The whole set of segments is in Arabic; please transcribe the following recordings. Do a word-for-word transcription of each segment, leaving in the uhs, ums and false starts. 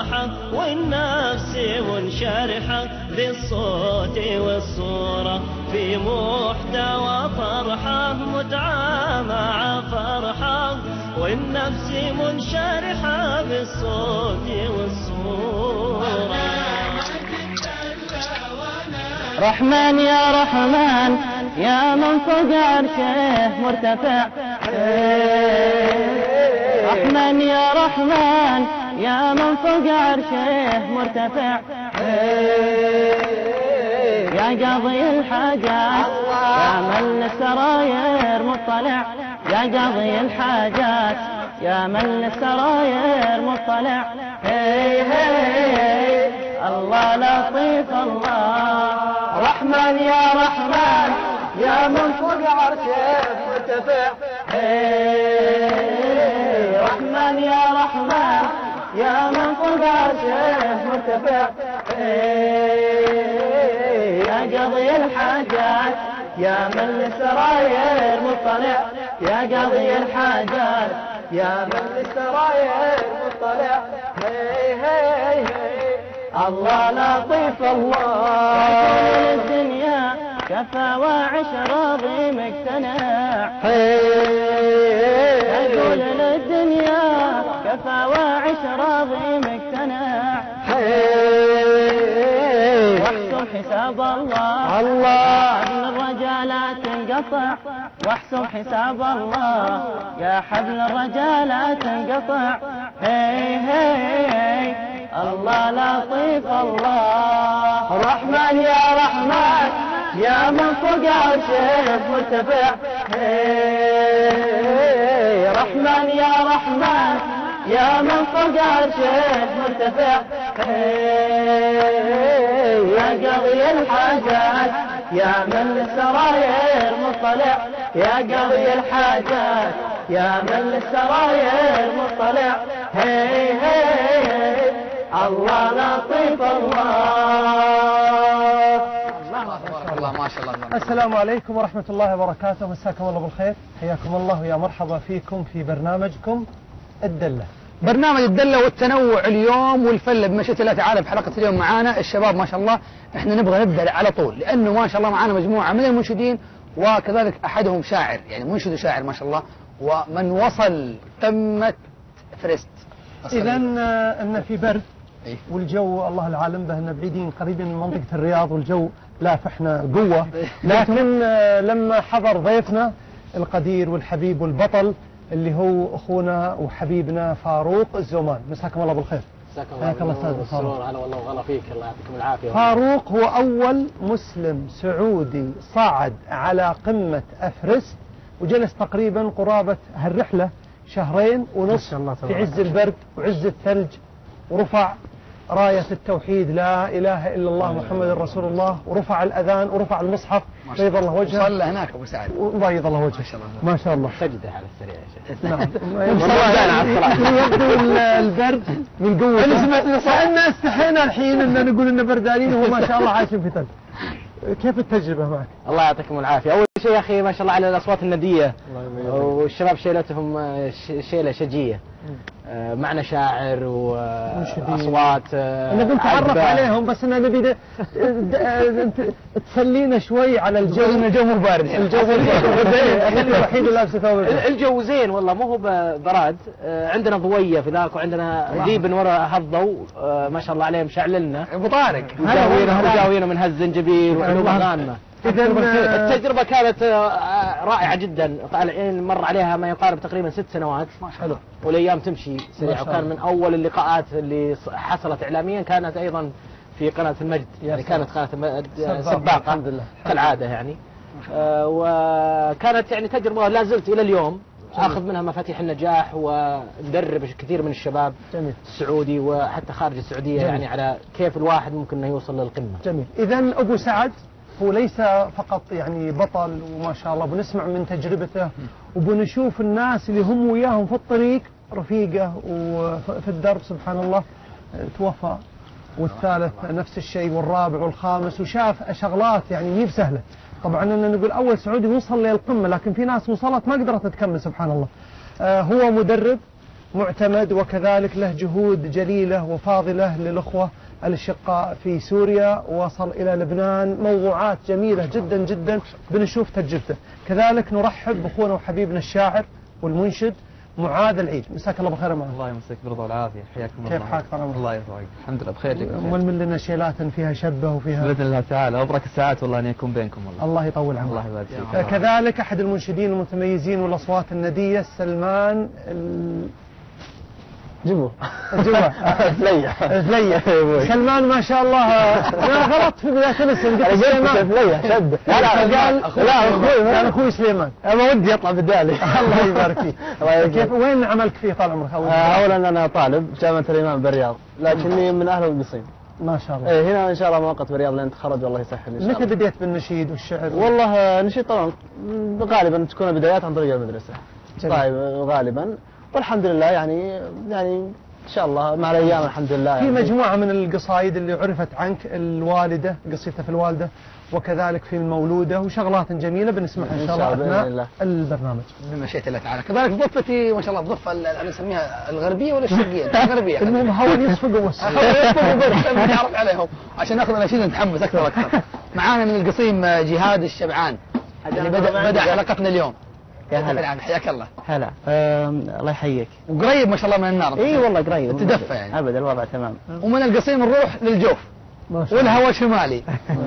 فرحة والنفس منشرحة بالصوت والصورة في محتوى فرحة متعة مع فرحة والنفس منشرحة بالصوت والصورة. رحمن يا رحمن يا من فوق عرشه مرتفع، رحمن يا رحمن يا من فوق عرشه مرتفع، يا قاضي الحاجات يا من للسراير مطلع، يا قاضي الحاجات يا من للسراير مطلع. هي هي الله لطيف الله. رحمن يا رحمن يا من فوق عرشه مرتفع، رحمن يا رحمن يا من فوق عرشه مرتفع، يا قاضي الحاجات يا من للسراير مطلع، يا قاضي الحاجات يا من للسراير مطلع. هي هي هي الله لطيف الله. الدنيا كفى وعش راضي مقتنع، أقول للدنيا كفى وعش راضي مقتنع، واحسب حساب الله الله حبل الرجالات تنقطع، واحسب حساب الله يا حبل الرجالات تنقطع. هي هي الله لطيف الله. رحمن يا رحمن يا من فوق عرشه مرتفع، رحمن يا رحمن يا من فوق عرشه مرتفع، يا قاضي الحاجات يا من للسراير مطلع، يا قاضي الحاجات يا من للسراير مطلع. هي هي الله لطيف الله. الله ما شاء الله. السلام عليكم ورحمة الله وبركاته، مساكم الله بالخير، حياكم الله ويا مرحبا فيكم في برنامجكم الدلة. برنامج الدلة والتنوع اليوم والفلة بمشيئة الله تعالى. بحلقة اليوم معانا الشباب ما شاء الله، احنا نبغى نبدأ على طول لأنه ما شاء الله معانا مجموعة من المنشدين وكذلك أحدهم شاعر، يعني منشد وشاعر ما شاء الله، ومن وصل قمة فريست. إذا أن في برد والجو الله العالم به أن بعيدين قريبين من منطقة الرياض والجو لافحنا قوة، لكن لما حضر ضيفنا القدير والحبيب والبطل اللي هو أخونا وحبيبنا فاروق الزومان، مساكم الله بالخير. مساكم الله بالسرور. هلا والله وغلا فيك، الله يعطيكم العافية. فاروق هو أول مسلم سعودي صعد على قمة أفرست وجلس تقريبا قرابة هالرحلة شهرين ونص في عز البرد وعز الثلج، ورفع راية التوحيد لا إله إلا الله محمد رسول الله، ورفع الأذان ورفع المصحف بيض الله وجهه. صلى هناك أبو سعد وبيض الله وجهه ما شاء الله. سجده على السريع يا شيخ. نعم. يبدو البرد من قوة. أنا سمعت إننا استحينا الحين إن نقول إننا بردانين وهو ما شاء الله عايشين في ثلج. كيف التجربة معك؟ الله يعطيكم العافية. أول شيء يا أخي ما شاء الله على الأصوات الندية والشباب شيلتهم شيلة شجية، معنا شاعر وأصوات. نبي نتعرف عليهم بس أنا نبي تسلينا شوي على الجو. الجو مو بارد، الجو الوحيد اللي لابسه ثوب. الجو زين والله، مو هو براد. عندنا ضوية في ذاك وعندنا ذيب ورا هالضوء ما شاء الله عليهم شعللنا. أبو طارق مجاوينا مجاوينا من هالزنجبيل وحلوب أغاننا. التجربة كانت رائعة جدا، طالعين مر عليها ما يقارب تقريبا ست سنوات. حلو. والأيام تمشي سريع، وكان من أول اللقاءات اللي حصلت إعلاميا كانت أيضا في قناة المجد، يعني كانت قناة المجد سباقة كالعادة يعني. آه وكانت يعني تجربة لا زلت إلى اليوم أخذ منها مفاتيح النجاح، وندرب كثير من الشباب جميل. السعودي وحتى خارج السعودية جميل. يعني على كيف الواحد ممكن أنه يوصل للقمة. جميل. إذا أبو سعد هو ليس فقط يعني بطل وما شاء الله، بنسمع من تجربته وبنشوف الناس اللي هم وياهم في الطريق رفيقه وفي الدرب سبحان الله توفى، والثالث نفس الشيء والرابع والخامس، وشاف شغلات يعني مي بسهلة. طبعا أننا نقول أول سعودي وصل للقمة، لكن في ناس وصلت ما قدرت تكمل سبحان الله. آه هو مدرب معتمد، وكذلك له جهود جليلة وفاضلة للأخوة الأشقاء في سوريا، وصل إلى لبنان، موضوعات جميلة جدا جدا بنشوف تجربته. كذلك نرحب بأخونا وحبيبنا الشاعر والمنشد معاذ العيد. مساك الله بخير معاذ. الله يمسك بالرضا والعافية، حياكم الله. كيف حالك طال عمرك؟ الله يرضى. الحمد لله بخير. ململ لنا شيلات فيها شبه وفيها بإذن الله تعالى، وبرك الساعات والله أن يكون بينكم والله. الله يطول عمرك. الله يبارك فيك. كذلك أحد المنشدين المتميزين والأصوات الندية سلمان ال... جوا جوا فليح فليح سلمان ما شاء الله. انا غلطت في بدايه الاسم قلت سليمان فليح شد. لا لا قال لا اخوي انا اخوي سليمان انا ودي يطلع بدالي. الله يبارك فيك. كيف وين عملك فيه طال عمرك؟ اولا انا طالب جامعه الامام بالرياض، لكني من اهل القصيم. ما شاء الله. ايه هنا ان شاء الله مؤقت بالرياض لين تخرج والله يسهل ان شاء الله. متى بديت بالنشيد والشعر؟ والله نشيد طبعا غالبا تكون بدايات عن طريق المدرسه. جميل. طيب غالبا، والحمد لله يعني يعني ان شاء الله مع الايام الحمد لله. في يعني مجموعه من القصايد اللي عرفت عنك، الوالده قصيدته في الوالده، وكذلك في المولوده، وشغلات جميله بنسمعها ان شاء الله اثناء البرنامج بمشيئه الله تعالى. كذلك ضفتي ما شاء الله الضفه اللي نسميها الغربيه ولا الشرقيه؟ الغربيه. المهم هون يصفقوا بس يصفقوا بس نعرف عليهم عشان ناخذ الاناشيد نتحمس اكثر واكثر. معانا من القصيم جهاد الشبعان اللي بدا بدا حلقتنا اليوم. يا هلا. حياك الله. هلا. الله يحييك. وقريب ما شاء الله من النار. اي والله قريب. تدفى يعني. ابدا الوضع تمام. ومن القصيم نروح للجوف والهواء شمالي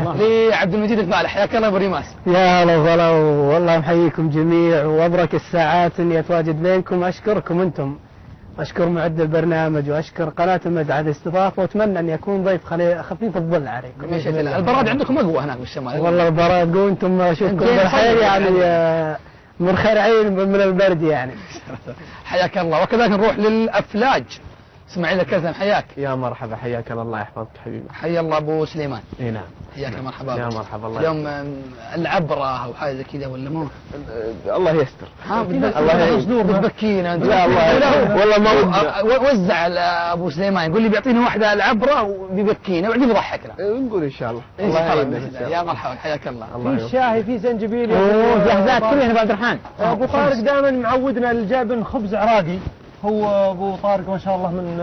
لعبد المجيد الفالح. حياك الله ابو ريماس. يا هلا وغلا، والله محييكم جميع وابرك الساعات اني اتواجد بينكم. اشكركم انتم، اشكر معد البرنامج واشكر قناه المد على الاستضافه، واتمنى ان يكون ضيف خفيف الظل عليكم. البراد عندكم اقوى هناك بالشمال. والله البراد قوي، انتم اشوفكم بالخير يعني من خير عين من البرد يعني. حياك الله. وكذلك نروح للافلاج. اسماعيل الكزم حياك. يا مرحبا، حياك الله يحفظك حبيبي. حيا الله ابو سليمان. اي نعم. حياك مرحبا. يا مرحبا. الله اليوم العبره او حاجه زي كذا ولا مو؟ الله يستر. ها الله بتبكينا انت. لا الله والله ما وزع ابو سليمان يقول لي بيعطينا واحده العبره وبيبكينا وبعدين يضحكنا. نقول ان شاء الله. الله يا مرحبا. حياك الله. في الشاي في زنجبيل جهزات كلها ابو عبد الرحمن. ابو طارق دائما معودنا الجابن خبز عراقي. هو ابو طارق ما شاء الله من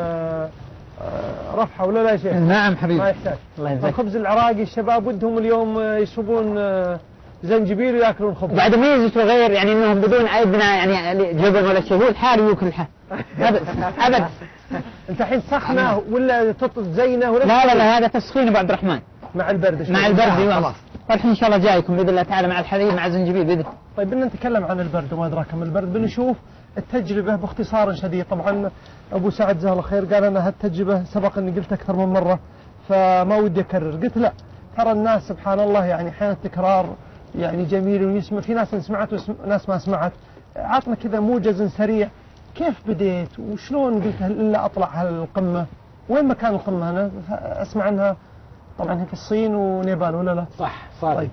رفحه ولا لا شيء؟ نعم حبيبي. ما يحتاج. الخبز العراقي الشباب ودهم اليوم يشربون زنجبيل وياكلون خبز. بعد ميزته غير يعني انهم بدون اي بناء يعني جبن ولا شيء، هو الحالي ياكل ابد ابد. انت الحين تسخنه ولا تزينه ولا؟ لا لا لا هذا تسخين ابو عبد الرحمن مع البرد. مع البرد خلاص. والحين ان شاء الله جايكم باذن الله تعالى مع الحليب مع الزنجبيل باذن. طيب بدنا نتكلم عن البرد وما ادراك ما البرد، بنشوف التجربة باختصار شديد. طبعا أبو سعد جزاه الله خير قال أنا هالتجربة سبق أني قلت أكثر من مرة فما ودي أكرر. قلت لا، ترى الناس سبحان الله يعني أحيانا التكرار يعني جميل ويسمع، في ناس سمعت وناس ما سمعت. عطنا كذا موجز سريع، كيف بديت وشلون قلت إلا أطلع هالقمة؟ وين مكان القمة؟ أنا أسمع عنها طبعا هي في الصين ونيبال ولا لا؟ صح صادق. طيب.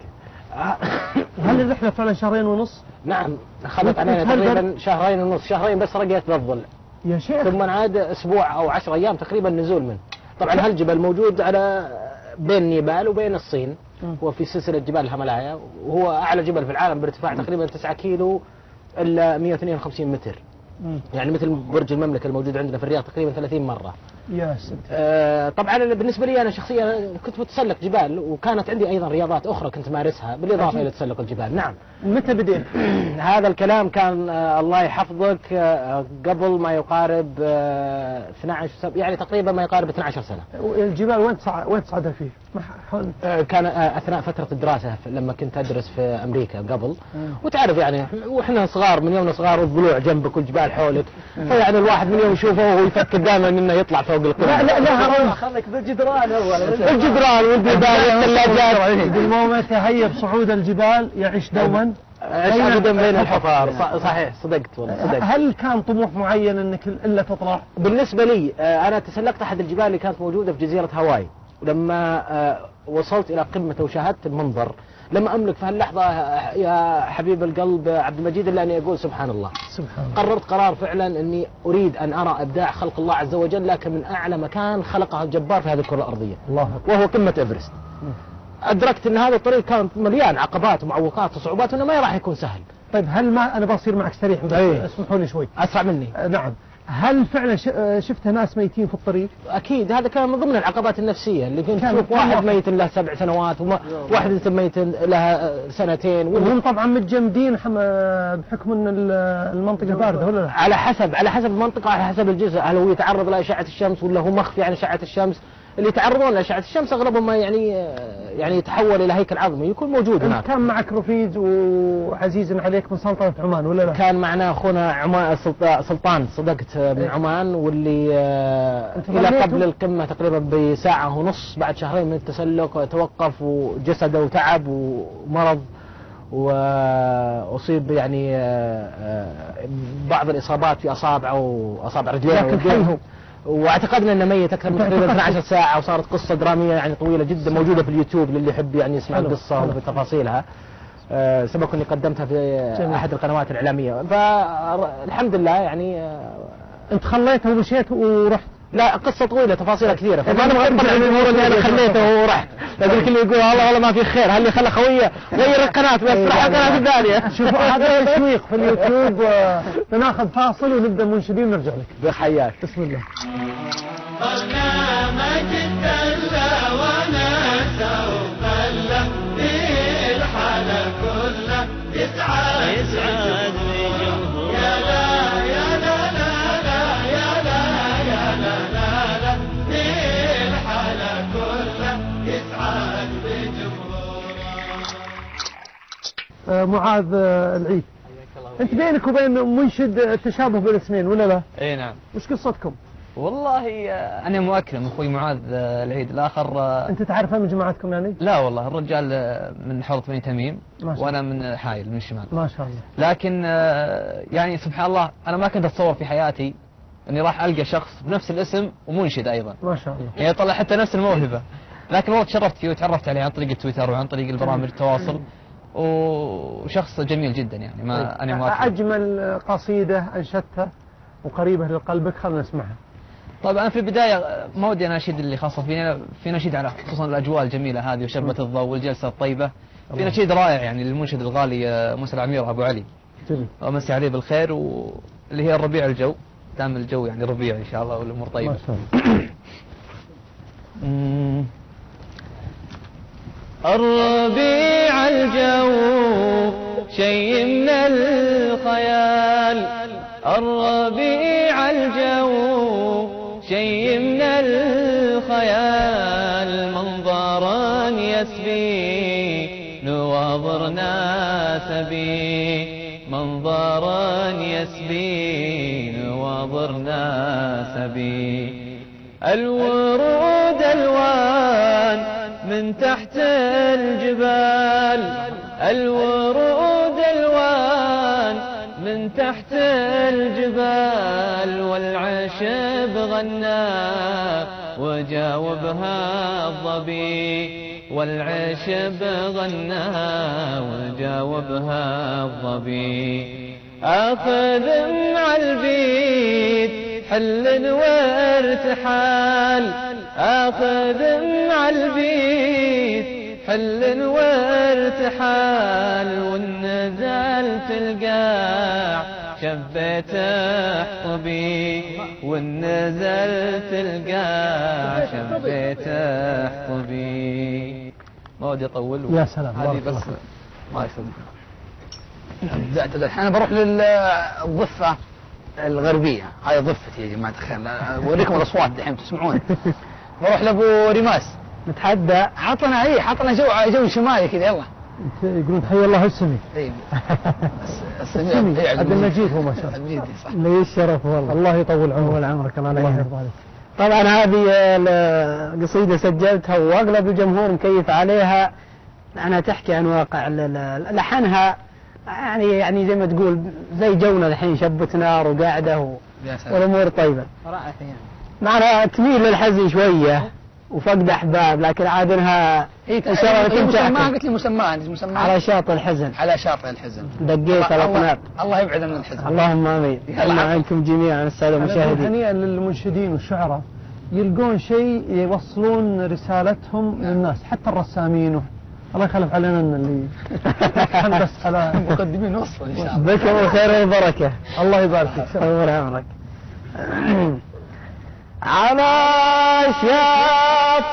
هل الرحلة فعلا شهرين ونص؟ نعم أخذت علينا تقريبا شهرين ونص، شهرين بس رقيت بالظل يا شيخ. ثم عاد أسبوع أو عشر أيام تقريبا نزول منه. طبعا هالجبل موجود على بين نيبال وبين الصين، وفي سلسلة جبال الهيمالايا، وهو أعلى جبل في العالم بارتفاع تقريبا تسعة كيلو إلا مئة واثنين وخمسين متر. يعني مثل برج المملكة الموجود عندنا في الرياض تقريبا ثلاثين مرة. يا سيدي. آه طبعا بالنسبة لي أنا شخصيا كنت بتسلق جبال، وكانت عندي أيضا رياضات أخرى كنت مارسها بالإضافة إلى تسلق الجبال. نعم. متى بديت؟ هذا الكلام كان آه الله يحفظك آه قبل ما يقارب آه اثني عشر سنة، يعني تقريبا ما يقارب اثني عشر سنة. الجبال وين تصعد وين تصعدها فيه؟ آه كان آه أثناء فترة الدراسة لما كنت أدرس في أمريكا قبل، وتعرف يعني وإحنا صغار من يومنا صغار والضلوع جنبك والجبال حولك، فيعني الواحد من يوم يشوفه وهو يفكر دائما إنه يطلع فوق القمة. لا لا لا خليك بالجدران أول. الجدران والجبال والثلاجات. بالموم يتهيب صعود الجبال يعيش دوما. أبدا بين الحفار. صحيح صدقت والله صدقت. هل كان طموح معين انك الا تطلع؟ بالنسبه لي انا تسلقت احد الجبال اللي كانت موجوده في جزيره هاواي، ولما وصلت الى قمته وشاهدت المنظر لما املك في هاللحظه يا حبيب القلب عبد المجيد الا اني اقول سبحان الله. سبحان الله. قررت قرار فعلا اني اريد ان ارى ابداع خلق الله عز وجل، لكن من اعلى مكان خلقه الجبار في هذه الكره الارضيه. الله. وهو قمه ايفرست. أدركت أن هذا الطريق كان مليان عقبات ومعوقات وصعوبات وأنه ما راح يكون سهل. طيب هل ما أنا بصير معك سريع؟ أيه. اسمحوا لي شوي. أسرع مني. آه نعم. هل فعلا شفت ناس ميتين في الطريق؟ اكيد هذا كان من ضمن العقبات النفسيه اللي كنت تشوف واحد ميت له سبع سنوات وواحد ميت لها سنتين وهم طبعا متجمدين بحكم ان المنطقه بارده ولا لا؟ على حسب على حسب المنطقه، على حسب الجزء، هل هو يتعرض لاشعه الشمس ولا هو مخفي عن اشعه الشمس. اللي يتعرضون لاشعه الشمس اغلبهم يعني يعني يتحول الى هيكل عظمي يكون موجود هناك. كان معك رفيق وعزيز عليك من سلطنه عمان ولا لا؟ كان معنا اخونا عمان سلطان صدقت من عمان، واللي الى قبل القمه تقريبا بساعه ونص بعد شهرين من التسلق توقف وجسده تعب ومرض واصيب يعني بعض الاصابات في اصابعه واصابع رجليه، واعتقدنا انه ميت اكثر من تقريبا اثنتي عشرة ساعه، وصارت قصه دراميه يعني طويله جدا موجوده في اليوتيوب للي يحب يعني يسمع القصه وتفاصيلها. أه سبق اني قدمتها في جميل. احد القنوات الاعلاميه، فالحمد لله يعني أه انت خليته ومشيت ورحت؟ لا قصه طويله تفاصيلها كثيره، فما نبغى نطلع من الامور اللي انا خليته ورحت، لكن الكل يقول والله والله ما في خير، هل اللي خلى خويه غير القناه بس راح القناه الثانيه. شوفوا هذا تسويق في اليوتيوب، وناخذ فاصل ونبدا منشدين ونرجع لك. بحياك. بسم الله. برنامج الدلة وناسة وخلة في الحالة كلها يسعد يسعد بجمهور. يا لا يا لا لا لا يا لا يا لا لا لا في الحالة كلها يسعد بجمهور. آه معاذ آه العيد، انت بينك وبين منشد تشابه بالاسمين ولا لا؟ اي نعم. وش قصتكم؟ والله انا مؤكرم اخوي معاذ العيد الاخر. انت تعرفه من جماعتكم يعني؟ لا والله الرجال من حوض بني تميم وانا من حايل من الشمال. ما شاء الله. لكن يعني سبحان الله انا ما كنت اتصور في حياتي اني راح القى شخص بنفس الاسم ومنشد ايضا. ما شاء الله. يعني طلع حتى نفس الموهبه، لكن والله تشرفت فيه وتعرفت عليه عن طريق التويتر وعن طريق البرامج التواصل، وشخص جميل جدا يعني. ما انا مؤكرم. اجمل قصيده انشدتها وقريبه لقلبك خلنا نسمعها. طيب أنا في البداية ما ودي أناشد اللي خاصة فينا، في نشيد على خصوصا الأجواء الجميلة هذه وشربة الضوء والجلسة الطيبة. في نشيد رائع يعني للمنشد الغالي موسى العمير أبو علي. جميل. ومسي عليه بالخير، واللي هي الربيع الجو، دام الجو يعني ربيع إن شاء الله والأمور طيبة. ما شاء الله. الربيع الجو شيء من الخيال، الربيع الجو شيء من الخيال، منظرا يسبي نواظرنا سبي، منظرا يسبي نواظرنا سبي. الورود الوان من تحت الجبال، الورود الوان من تحت الجبال، والعشب غنى وجاوبها الظبي، والعشب غنى وجاوبها الظبي. آخذ مع البيت حل وارتحال، آخذ مع البيت حل وارتحال، والنزال القاع شبيت احطبي، والنزلت القاع شبيت احطبي. ما ودي اطول. يا سلام. هذه بس ما يصدق. بدأت الحين بروح للضفة الغربية، هاي ضفتي يا جماعة الخير، اوريكم الاصوات الحين تسمعون. بروح لابو ريماس نتحدى. حطنا ايه حطنا جو جو شمالي كذا. يلا يقولون تحية الله السمي. اي السمي عبد المجيد هو ما شاء الله. المجيد صح. لي الشرف والله. الله يطول عمرك. عمرك الله الله يرضى يرضى عليك. طبعا هذه القصيدة سجلتها واغلب الجمهور مكيف عليها. أنا تحكي عن واقع لحنها يعني يعني زي ما تقول زي جونا الحين، شبة نار وقاعدة و... والأمور طيبة. رائع يعني. معناها تميل للحزن شوية وفقد أحباب، لكن عاد إنها إن شاء الله تنتهي. ما قلت لي مسماها مسماها على شاطئ الحزن. على شاطئ الحزن. دقيت الأطناب. الله يبعد من الحزن. اللهم آمين. يحلنا عنكم جميعا السادة المشاهدين. هنيئا للمنشدين والشعراء يلقون شيء يوصلون رسالتهم للناس، حتى الرسامين. الله يخلف علينا اللي نحن بس على مقدمين وصل ان شاء الله. بك وخير وبركه. الله يبارك فيك. طول عمرك. على شاط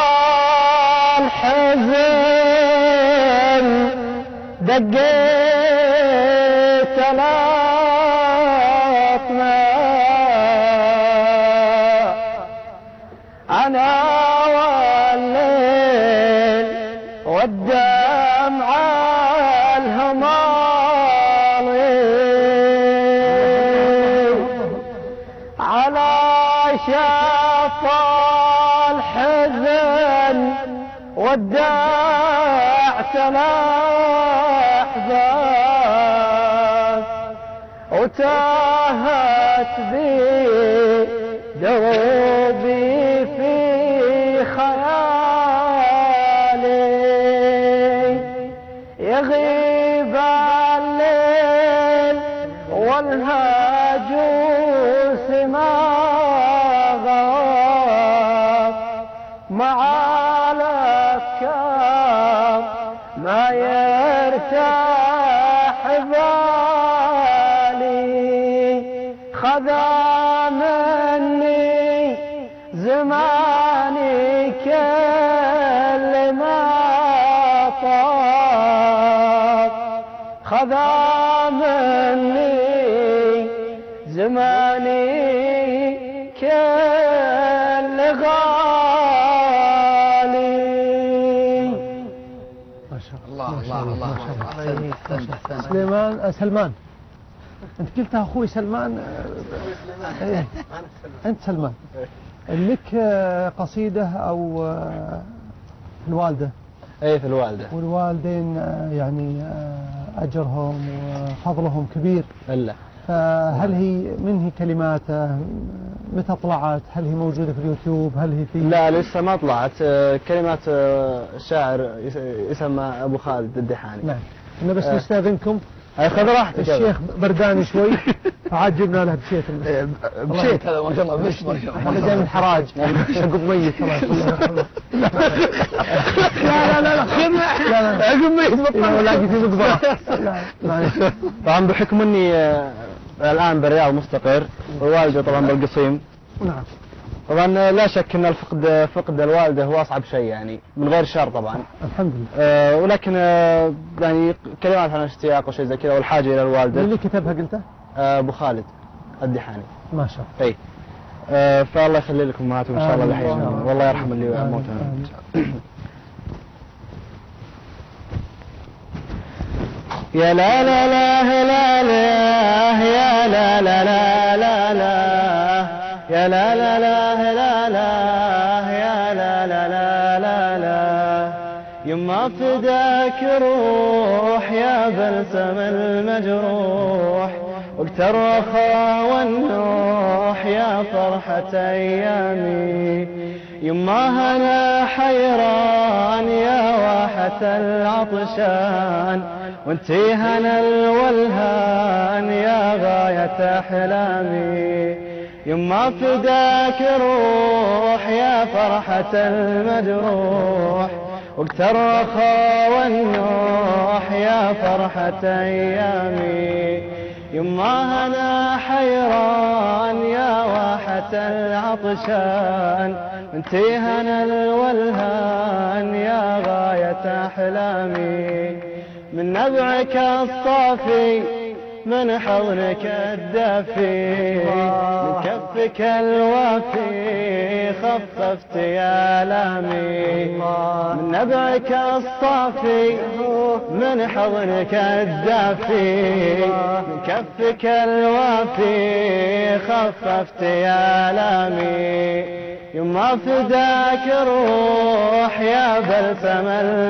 الحزن دقيت الأطماع أنا والليل والدمع الهمالي على شاف الحزن ودعت الأحباب وتاهت بي دروبي في خيالي يغيب الليل والهاجوس ما غاب مع الأفكار ما يرتاح بالي خذا مني زماني كل ما طاب خذا مني زماني كل غالي. ما شاء الله الله الله أحسنت أحسنت أحسنت. سليمان آه، سلمان انت قلتها اخوي سلمان آه، إيه. انت سلمان لك آه، قصيدة او آه، الوالدة اي في الوالدة والوالدين آه، يعني آه، اجرهم وفضلهم كبير، الا فهل هي من هي كلماته؟ متى طلعت؟ هل هي موجودة في اليوتيوب؟ هل هي في لا لسه ما طلعت. آه، كلمات آه، الشاعر يس- يسمى ابو خالد الدحاني. نعم. انا بس آه. نستاذنكم، أي خذ راحتك. الشيخ برداني شوي فعاد جبنا له بشيت بشيت هذا ما شاء الله بش ما شاء الله. هذا جاي من الحراج شقب ميت خلاص. لا لا لا لا لا لا عقب ميت إذا ولاقي في مقبرة. لا معلش. طبعا بحكم اني آه، الان بالرياض مستقر والوالده طبعا بالقصيم. نعم. طبعا لا شك ان الفقد فقد الوالده هو اصعب شيء يعني من غير شر طبعا. الحمد لله. آه، ولكن آه، يعني كلمات عن اشتياق وشيء زي كذا والحاجه الى من الوالده. اللي كتبها قلته؟ آه، ابو خالد الدحاني. ما شاء الله. اي آه، فالله يخلي لكم امهاتكم ان شاء الله آمين. الحين آمين. والله يرحم اللي آمين. موتنا. آمين. يا لا لا لا لا لا يا لا لا لا لا لا يا لا لا لا لا لا يا لا لا لا لا لا يما فداك روح يا بلسم المجروح وقت الرخاء والنوح يا فرحة أيامي يما هنا حيران يا واحة العطشان وانتي هنا الولهان يا غاية أحلامي يما فداك روح يا فرحة المجروح وقت الرخاء والنوح يا فرحة أيامي يما هنا حيران يا واحة العطشان انتي هنا الولهان يا غاية أحلامي من نبعك الصافي من حضنك الدافي من كفك الوافي خففت يا آلامي من نبعك الصافي من حضنك الدافي من كفك الوافي خففت يا آلامي يما فداك روح يا بلسم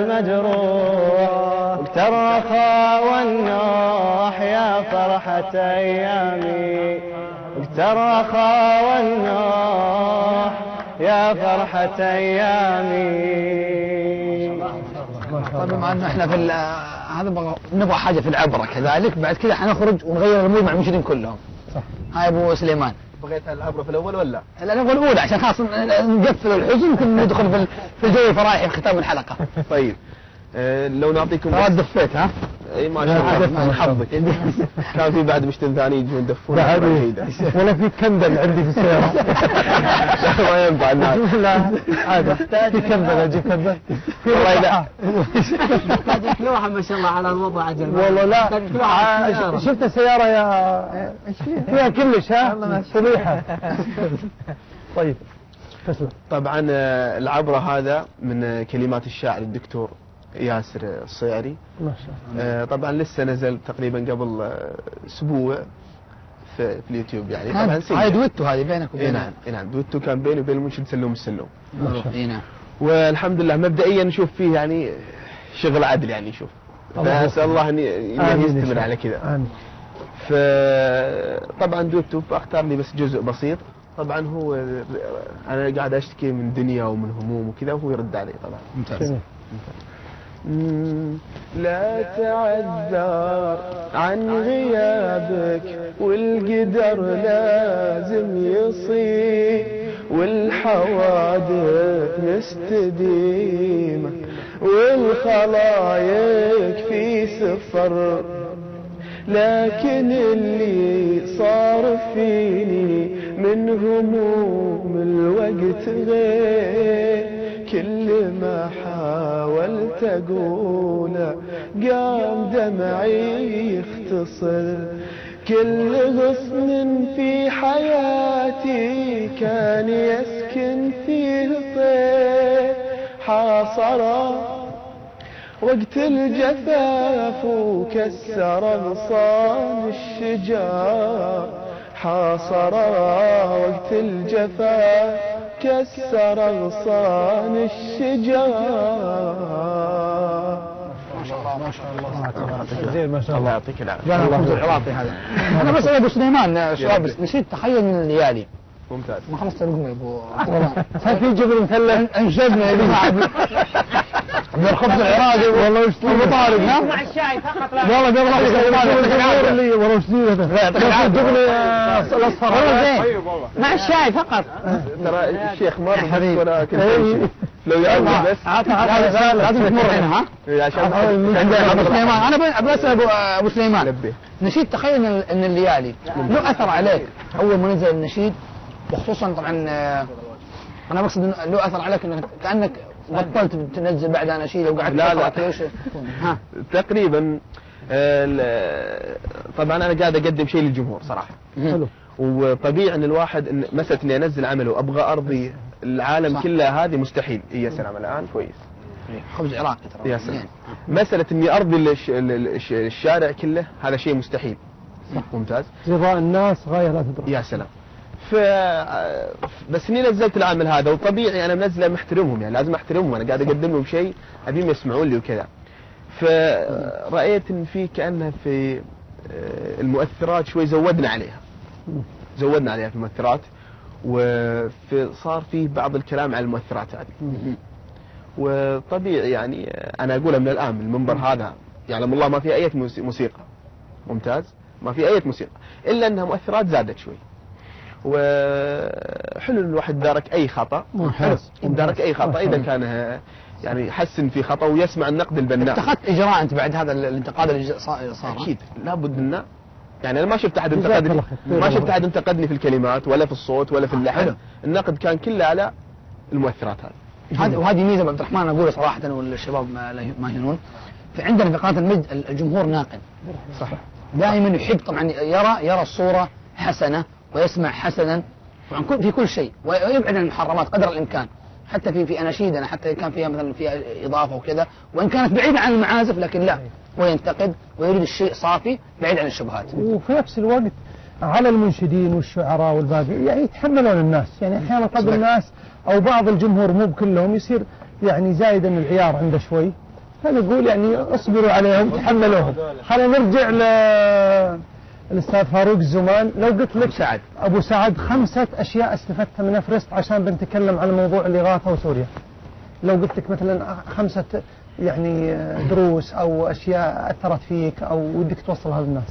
المجروح وقت الرخاء والنوح يا فرحة أيامي وقت الرخاء والنوح يا فرحة أيامي. طيب بما انه احنا في هذا بغ- نبغى حاجه في العبره كذلك، بعد كذا حنخرج ونغير المود مع المنشدين كلهم. صح. هاي ابو سليمان. بغيت العبره في الاول ولا؟ لا نبغى الاولى عشان خلاص نقفل الحزن يمكن ندخل في ال- في الجو الفرايحي في ختام الحلقه. طيب آه، لو نعطيكم ترى دفيت ها؟ اي ما شاء الله من حظك. كان في بعد مشتين ثاني يجون يدفون بعد والله في كندل عندي في السيارة. ما ينفع الناس. لا عادي في كندل اجيب كندل. والله لا. هذيك لوحة ما شاء الله على الوضع عجل. والله لا شفت السيارة يا فيها كلش ها فضيحة. طيب تسلم. طبعا العبرة هذا من كلمات الشاعر الدكتور ياسر الصيعري. ما شاء الله. طبعا لسه نزل تقريبا قبل اسبوع في, في اليوتيوب يعني. طبعا هاي دويتو هذه بينك وبين. نعم نعم دويتو كان بيني وبين المنشد سلوم السلوم. اي نعم. والحمد لله مبدئيا نشوف فيه يعني شغل عدل يعني نشوف. فاسال الله ان يستمر على كذا. فطبعا دويتو فاختار لي بس جزء بسيط. طبعا هو انا قاعد اشتكي من دنيا ومن هموم وكذا وهو يرد علي طبعا. ممتاز. لا تعذر عن غيابك والقدر لازم يصيب والحوادث مستديمة والخلايق في سفر، لكن اللي صار فيني من هموم الوقت غير، كل ما حاولت أقوله قام دمعي يختصر، كل غصن في حياتي كان يسكن فيه طير حاصره وقت الجفاف وكسر أغصان الشجار، حاصر وقت الجفاف كسر أغصان الشجار. ما شاء الله ما شاء الله زين ما شاء الله الله. يعطيك العافية. الله الخبز العراقي هذا. انا بس ابو سليمان شباب نسيت تخيل من الليالي. ممتاز. ما خلصت القمه يا ابو. هل في جبل مثلث؟ انشدنا يا جماعه بالخبز العراقي والله وش ابو طارق نعم مع الشاي فقط. والله قبل ما الجمهور اللي والله وش ذي هذا؟ الجبل الاصفر مع الشاي فقط. ترى الشيخ مر بس وانا كنت امشي لو يعود بس لازم تمر هنا ها عشان ابو سليمان. انا بسال ابو ابو سليمان نشيد تخيل ان الليالي له اثر عليك اول ما نزل النشيد، وخصوصا طبعا انا بقصد له اثر عليك انك كانك بطلت تنزل بعد اناشيد وقعدت لا لا ها تقريبا. طبعا انا قاعد اقدم شيء للجمهور صراحه حلو، وطبيعي ان الواحد إن مساله اني انزل عمل وابغى ارضي العالم كله هذه مستحيل. يا سلام الان كويس خبز عراقي ترى يا سلام. مساله اني ارضي الش... الش... الشارع كله هذا شيء مستحيل. ممتاز. رضاء الناس غايه لا تدرك. يا سلام. ف بس اني نزلت العمل هذا وطبيعي انا منزله محترمهم يعني لازم احترمهم، انا قاعد اقدم لهم شيء ابيهم يسمعون لي وكذا. فرأيت ان في كأنها في المؤثرات شوي زودنا عليها زودنا عليها في المؤثرات، وصار فيه بعض الكلام على المؤثرات هذه. وطبيعي يعني انا اقولها من الان من المنبر هذا يعلم الله ما في اي موسيقى. ممتاز. ما في اي موسيقى الا انها مؤثرات زادت شوي. وحلو ان الواحد دارك اي خطا، حلو دارك اي خطا اذا كان يعني يحسن في خطا ويسمع النقد البناء. اتخذت اجراء انت بعد هذا الانتقاد اللي صار؟ اكيد لابد لنا يعني انا ما شفت احد انتقدني ما شفت احد انتقدني في الكلمات ولا في الصوت ولا في اللحن. النقد كان كله على المؤثرات هذه. هذه وهذه ميزه عبد الرحمن اقول صراحه والشباب ما يهنون. فعندنا في قناه المجد الجمهور ناقد صح دائما يحب طبعا يرى يرى الصوره حسنه ويسمع حسنا طبعا في كل شيء ويبعد عن المحرمات قدر الامكان، حتى في في اناشيدنا حتى كان فيها مثلا فيها اضافه وكذا وان كانت بعيده عن المعازف لكن لا هو ينتقد ويريد الشيء صافي بعيد عن الشبهات. وفي نفس الوقت على المنشدين والشعراء والباقي يعني يتحملون الناس، يعني احيانا قد الناس او بعض الجمهور مو بكلهم يصير يعني زايد من العيار عنده شوي، فنقول يعني اصبروا عليهم تحملوهم. خلينا نرجع ل الأستاذ فاروق الزمان. لو قلت لك سعد أبو سعد خمسة أشياء استفدتها من أفرست عشان بنتكلم عن موضوع الإغاثة وسوريا، لو قلت لك مثلا خمسة يعني دروس أو أشياء أثرت فيك أو ودك توصلها للناس.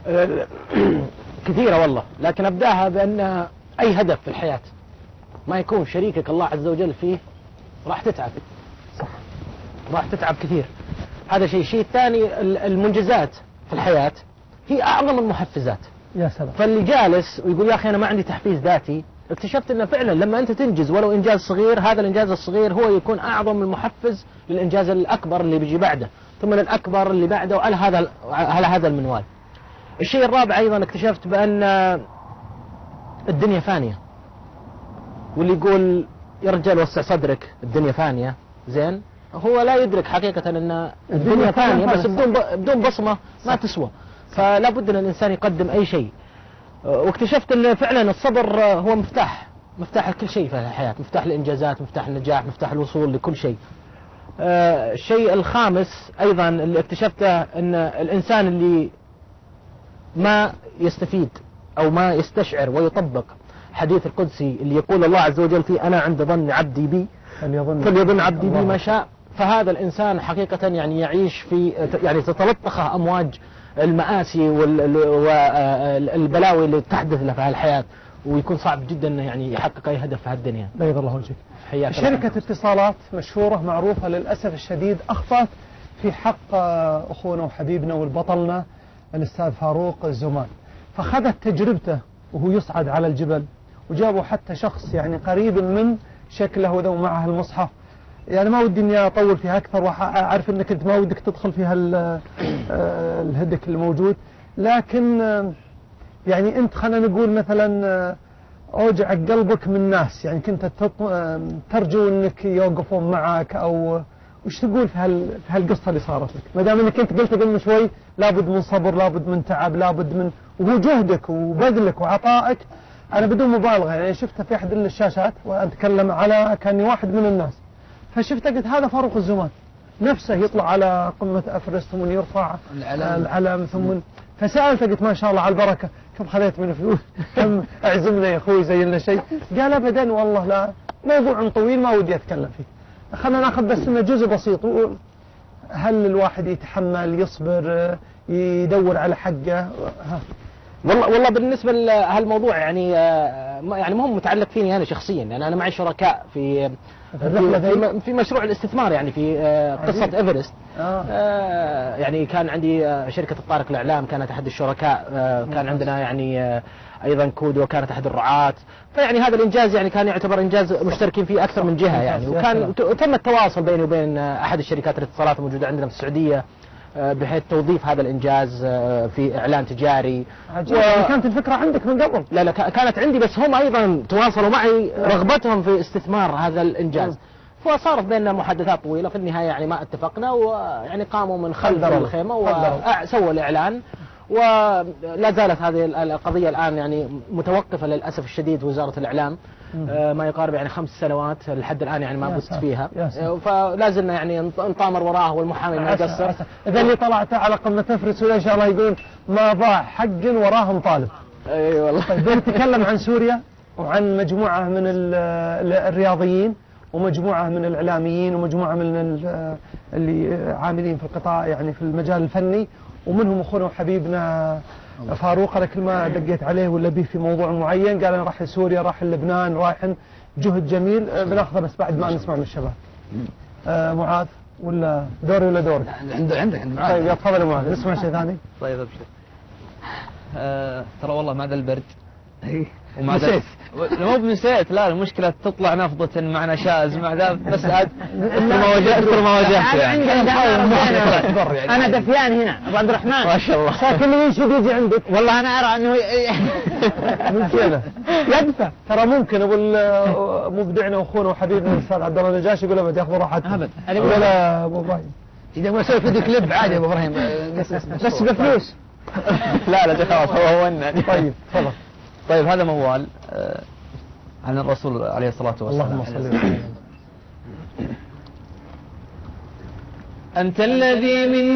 كثيرة والله، لكن أبدأها بأن أي هدف في الحياة ما يكون شريكك الله عز وجل فيه راح تتعب، صح راح تتعب كثير. هذا شيء. الشيء الثاني المنجزات في الحياة هي أعظم المحفزات. يا سلام. فاللي جالس ويقول يا أخي أنا ما عندي تحفيز ذاتي، اكتشفت أنه فعلا لما أنت تنجز ولو إنجاز صغير، هذا الإنجاز الصغير هو يكون أعظم المحفز للإنجاز الأكبر اللي بيجي بعده، ثم الأكبر اللي بعده، وعلى هذا على هذا المنوال. الشيء الرابع أيضا اكتشفت بأن الدنيا فانية، واللي يقول يا رجال وسع صدرك الدنيا فانية زين، هو لا يدرك حقيقة أن الدنيا فانية، بس بدون بدون بصمة ما تسوى. فلا بد أن الإنسان يقدم أي شيء. واكتشفت أن فعلا الصبر هو مفتاح مفتاح كل شيء في الحياة، مفتاح الإنجازات، مفتاح النجاح، مفتاح الوصول لكل شيء. الشيء الخامس أيضا اللي اكتشفته أن الإنسان اللي ما يستفيد أو ما يستشعر ويطبق حديث القدسي اللي يقول الله عز وجل فيه أنا عند ظن عبدي بي فليظن عبدي بي ما شاء، فهذا الإنسان حقيقة يعني يعيش في يعني تتلطخه أمواج المآسي والبلاوي اللي تحدث له في الحياة، ويكون صعب جدا يعني يحقق أي هدف في هالدنيا. بيض الله وجهك. شركة اتصالات مشهورة معروفة للأسف الشديد أخطأت في حق أخونا وحبيبنا والبطلنا الأستاذ فاروق الزمان، فخذت تجربته وهو يصعد على الجبل، وجابوا حتى شخص يعني قريب من شكله وذو معه المصحف. يعني ما ودي اني اطول فيها اكثر، واعرف انك انت ما ودك تدخل في الهدك الموجود، لكن يعني انت خلينا نقول مثلا اوجع قلبك من ناس يعني كنت ترجو انك يوقفون معك، او وش تقول في هال في هالقصه اللي صارت لك؟ ما دام انك انت قلت قبل شوي لابد من صبر، لابد من تعب، لابد من وهو جهدك وبذلك وعطائك. انا بدون مبالغه يعني شفته في احد الشاشات واتكلم على كاني واحد من الناس، فشفته قلت هذا فاروق الزمان نفسه يطلع على قمه افرست ثم يرفع العلم, العلم ثم فسالته قلت ما شاء الله على البركه كم خذيت من فلوس؟ كم اعزمنا يا اخوي زي لنا شيء؟ قال ابدا والله لا، موضوع طويل ما ودي اتكلم فيه، خلنا ناخذ بس انه جزء بسيط. هل الواحد يتحمل يصبر يدور على حقه؟ والله والله بالنسبه لهالموضوع يعني يعني مهم متعلق فيني انا شخصيا، يعني انا معي شركاء في في, في مشروع الاستثمار يعني في قصه ايفرست. آه. آه يعني كان عندي شركه الطارق الاعلام كانت احد الشركاء، آه كان عندنا يعني ايضا كودو كانت احد الرعاة، فيعني هذا الانجاز يعني كان يعتبر انجاز مشتركين فيه اكثر من جهه يعني، وكان تم التواصل بيني وبين احد الشركات الاتصالات الموجوده عندنا في السعوديه بحيث توظيف هذا الانجاز في اعلان تجاري. و... كانت الفكره عندك من قبل؟ لا لا كانت عندي، بس هم ايضا تواصلوا معي رغبتهم في استثمار هذا الانجاز، فصارت بيننا محادثات طويله، في النهايه يعني ما اتفقنا، ويعني قاموا من خلف الخيمه وسووا الاعلان، ولا زالت هذه القضيه الان يعني متوقفه للاسف الشديد. وزاره الاعلام آه ما يقارب يعني خمس سنوات لحد الان يعني ما فزت فيها، فلازلنا يعني نطامر وراه والمحامي ما يقصر. اذا اللي طلعت على قمه افرس ولا ان شاء الله يقول ما ضاع حق وراه مطالب. اي أيوة والله. طيب نتكلم عن سوريا وعن مجموعه من الرياضيين ومجموعه من الاعلاميين ومجموعه من اللي عاملين في القطاع يعني في المجال الفني، ومنهم اخونا وحبيبنا فاروق. انا كل ما دقيت عليه ولا به في موضوع معين قال انا راح لسوريا، راح للبنان، رايح جهد جميل. بناخذه بس بعد ما نسمع من الشباب. آه معاذ ولا دوري ولا دورك؟ عندك عندك معاذ. طيب تفضل معاذ نسمع شيء ثاني. طيب ابشر. آه ترى والله مع ذا البرد ومع ذا مو بنسيت، لا المشكلة تطلع نفضة مع نشاز مع ذا، بس عاد ما واجهت ما واجهت يعني. أنا دفيان هنا أبو عبد الرحمن ما شاء الله. ساكن لي شو بيجي عندك؟ والله أنا أرى أنه ممكن يدفع. ترى ممكن أبو مبدعنا وأخونا وحبيبنا الأستاذ عبد الله النجاشي يقول له بدي أخذ راحته. أبد. ولا أبو إبراهيم. إذا ما سوي فيديو كليب عادي أبو إبراهيم بس بفلوس. لا لا خلاص هو هو. طيب تفضل. طيب هذا موال آه عن الرسول عليه الصلاة والسلام. اللهم صل وسلم. أنت الذي من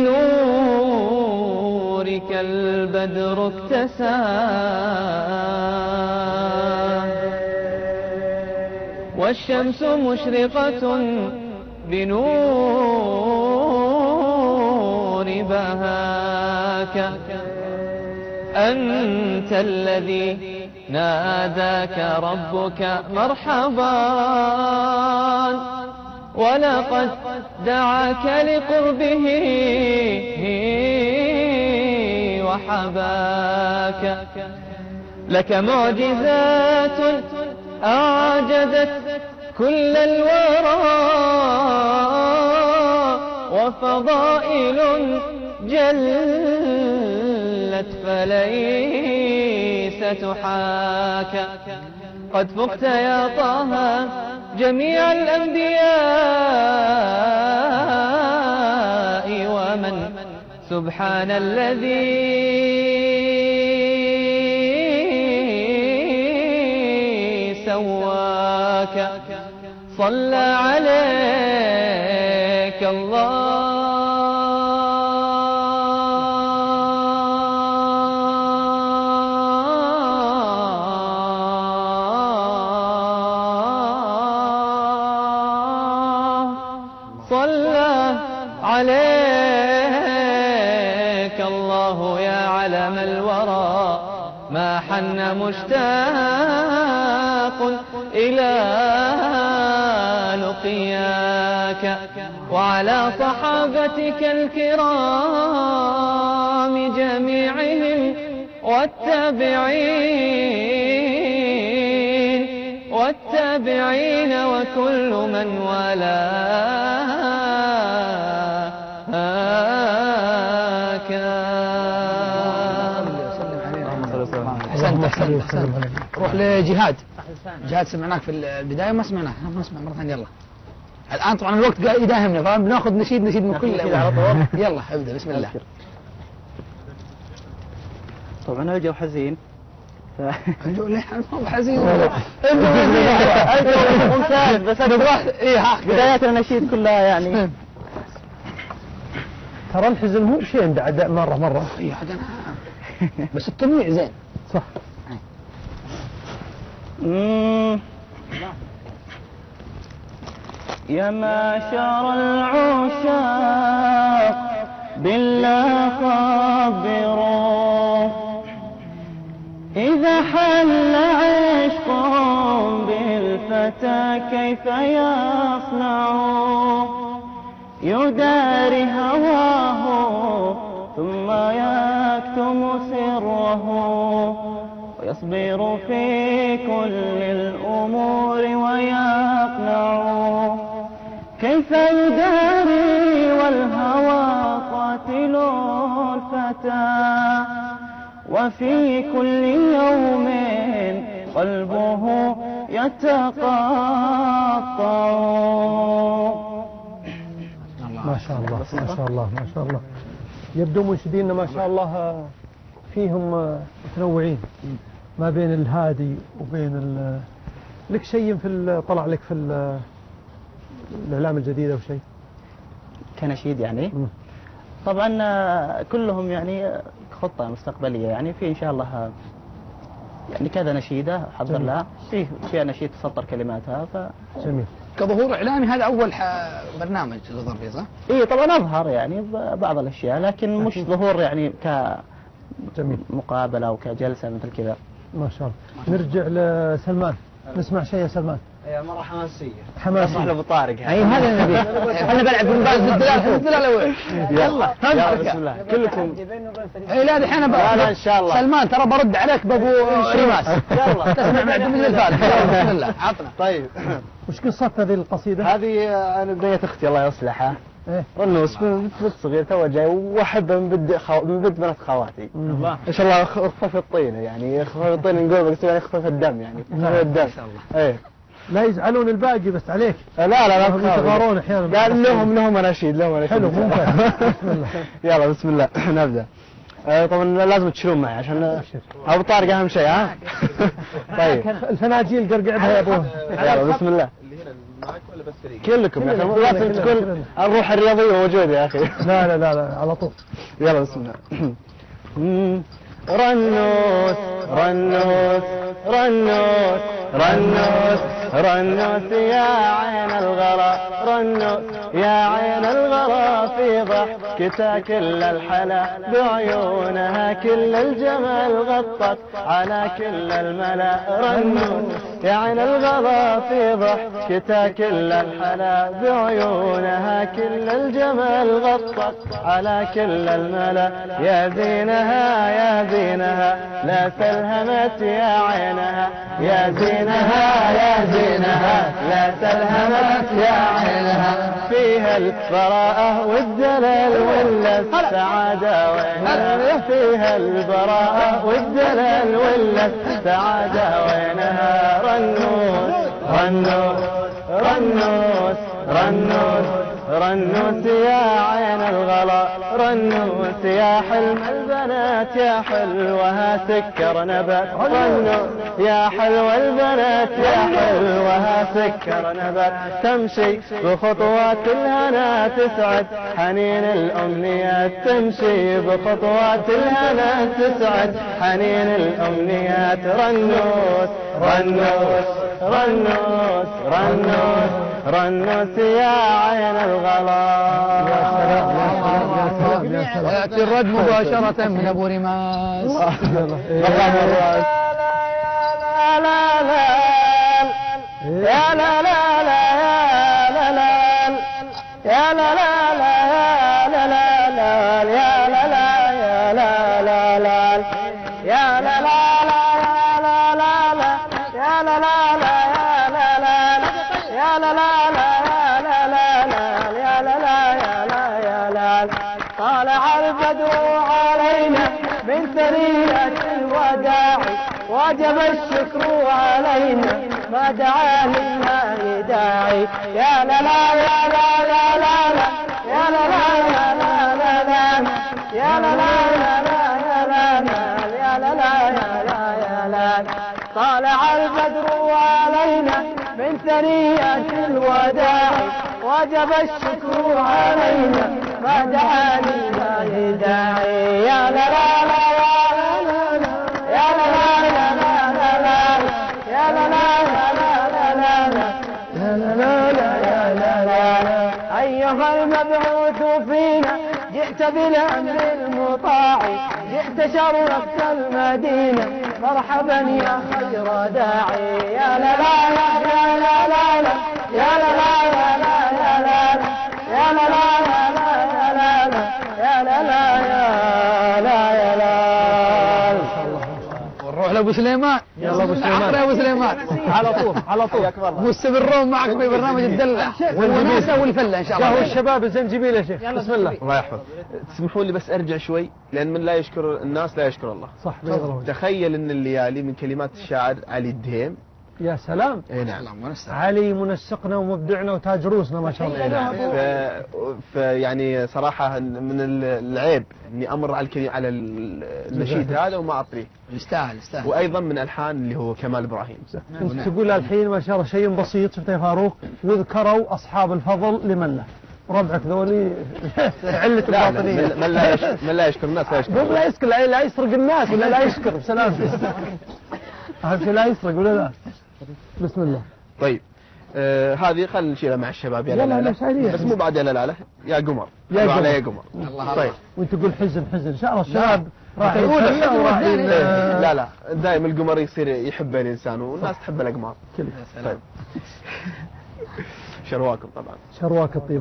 نورك البدر اكتسى، والشمس مشرقة بنور بهاك، أنت الذي ناداك ربك مرحبا ولقد دعاك لقربه وحباك. لك معجزات أعجزت كل الورى وفضائل جلت فليس تحاكى. قد فقت يا طه جميع الأنبياء ومن سبحان الذي سواك. صلى عليك الله صلى عليك الله يا علم الورى. ما حن مشتاق إلى لقياك. وعلى صحابتك الكرام جميعهم والتابعين والتابعين وكل من والاك. أحسنت أحسنت أحسنت. روح لجهاد. جهاد سمعناك في البداية ما سمعناك، ما نسمع مرة ثانية. يلا الآن طبعا الوقت قاعد يداهمنا، فبناخذ نشيد نشيد من كل يلا ابدأ بسم الله. طبعا الجو حزين. الجو ليه مو حزين؟ الجو ممتاز بس إيه بدايات النشيد كلها يعني. ترى الحزن مو بشيء بعد مرة مرة. إيه عاد أنا بس التنويع زين. صح. مم. يا معشر العشاق بالله خبروا إذا حل عشق بالفتى كيف يصنع. يداري هواه ثم يكتم سره ويصبر في كل الأمور ويقنع. كيف يداري والهوى قاتل الفتى وفي كل يوم قلبه يتقطع. ما شاء الله ما شاء الله ما شاء الله. يبدو منشدين ما شاء الله فيهم متنوعين ما بين الهادي وبين ال... لك شيء في طلع لك في ال... الإعلام الجديد أو شيء كنشيد يعني. م. طبعا كلهم يعني خطة مستقبلية يعني في إن شاء الله يعني كذا نشيدة حضر لها في فيها نشيد تسطر كلماتها ف جميل. كظهور إعلامي هذا أول برنامج ظهر فيه صح؟ إيه طبعا أظهر يعني بعض الأشياء لكن مش ظهور يعني ك جميل مقابلة أو كجلسة مثل كذا. ما شاء الله. نرجع لسلمان نسمع شيء يا سلمان. هي مرة حماسية. حماسية. أبو طارق. أي هذا النبي. أنا بلعب بالباز بالدلال بالدلال وين؟ يلا يلا بسم الله كلكم. اي لا دحين انا ان شاء الله سلمان ترى برد عليك بابو ريماس. يلا تسمع بعد من الفال. بسم الله عطنا. طيب وش قصة هذه القصيدة؟ هذه أنا بنية أختي الله يصلحها. إيه؟ رنوس بنت صغير تو جاي وأحبها من بد خو... من بد بنت خواتي. الله. إن شاء الله خفف الطينة يعني خفف الطينة نقول بس يعني خفف الدم يعني. خفف الدم. إن شاء الله. إيه. لا يزعلون الباقي بس عليك. لا لا لا يتغارون أحيانا. قال لهم لهم أناشيد لهم أناشيد. حلو ممتاز. بسم الله. يلا بسم الله نبدأ. آه طبعا لازم تشيلون معي عشان أبو طارق أهم شيء ها. طيب. الفناجيل قرقعها يا أبوه. يلا بسم الله. معك ولا بس فريق؟ كلكم يا أخي لازم تكون الروح الرياضية موجودة يا أخي. لا لا لا لا على طول. يلا بسم الله. رنوس رنوس رنوس رنوس رنوس يا عين الغلا رنوس يا عين الغلا في ضحكتها كل الحلا بعيونها كل الجمال غطت على كل الملا رنوا يا عين الغلا في ضحكتها كل الحلا بعيونها كل الجمال غطت على كل الملا يا زينها يا زينها لا تلهمت يا عينها يا زينها يا زينها لا تلهمت يا عينها فيها البراءة والدلال ولا السعادة وينها فيها البراءة والدلال ولا السعادة وينها رنوس رنوس رنوس رنوس رنوس يا عين الغلا رنوس يا حلم البنات يا حلوها سكر نبات رنوس يا حلو البنات يا حلوها سكر نبات تمشي بخطوات الهنا تسعد حنين الأمنيات تمشي بخطوات الهنا تسعد حنين الأمنيات رنوس رنوس رنوس رنوس رنوس يا عين الغلا ويأتي الرد مباشرة من أبو رماس لا لا لا يا لا لا لا يا لا لا يا لا لا لا يا لا لا يا لا لا يا لا لا لا يا لا لا يا لا لا لا يا لا لا لا يا لا لا يا لا يا لا طالع البدر علينا من ثنيات الوداع وجب الشكر علينا ما دعا لله داعي يا لا لا يا لا لا لا لا يا لا لا يا لا لا لا يا لا لا يا لا يا لا لا يا لا يا لا طالع البدر علينا من ثنيات الوداع وجب الشكر علينا ما دعا لله داعي يا لا لا لا يا لا لا يا لا لا يا لا لا يا لا لا يا لا لا أيها المبعوث فينا جئت بالأمر المطاع جئت شرفت المدينة مرحبا يا خير داعي يا لا لا يا لا لا لا يا لا لا يا لا يا لا لا يا لا لا يا لا لا يا لا ونروح لأبو سليمان. يلا أبو سليمان يا أبو سليمان على طول على طول مستمرون معك في برنامج الدلة والوناسة والفلة إن شاء الله. قهوة الشباب الزنجبيل يا شيخ بسم الله. الله يحفظ. تسمحوا لي بس ارجع شوي لان من لا يشكر الناس لا يشكر الله. صح بيضرب. تخيل ان الليالي من كلمات الشاعر علي الدهيم. يا سلام. اي نعم. علي منسقنا ومبدعنا وتاج روسنا ما شاء الله. نعم. ف... ف يعني صراحه من العيب اني امر على الكلمه على النشيد هذا وما اعطيه. يستاهل يستاهل. وايضا من الحان اللي هو كمال ابراهيم. كنت تقول الحين ما شاء الله شيء بسيط شفت يا فاروق وذكروا اصحاب الفضل لمن له. ربعك ذولي علة الباطنية. من لا يشكر من لا يشكر الناس لا يشكر. مو لا يشكر لا يسرق الناس ولا لا يشكر بسلامته. أهم شيء لا يسرق ولا لا. بسم الله. طيب آه هذه خلينا نشيلها مع الشباب يا لا لا لا بس مو بعد يا لا لا يا قمر يا قمر يا قمر. طيب وانت تقول حزن حزن ان شاء الله الشباب راح يقول راعين. لا لا دائما القمر يصير يحبه الانسان والناس تحب الاقمار. طيب شرواكم طبعا. شرواك الطيب.